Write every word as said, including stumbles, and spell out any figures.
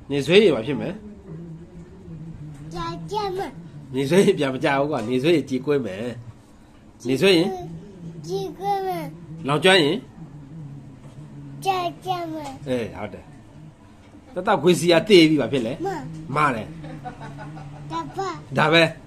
နေဆွေးရပါဖြစ်မယ်ကြာကြမ်းမယ်နေဆွေးရပြန်မကြဘူးကွာနေဆွေးရကြည်ကွင်းမယ်နေဆွေးရင်ကြည်ကွင်းမယ်လောင်ကျွမ်းရင်ကြာကြမ်းမယ်အေးဟုတ်တယ်တတခွေစီရတေးပြီပါဖြစ်လေမမတယ်တပတ်ဒါပဲ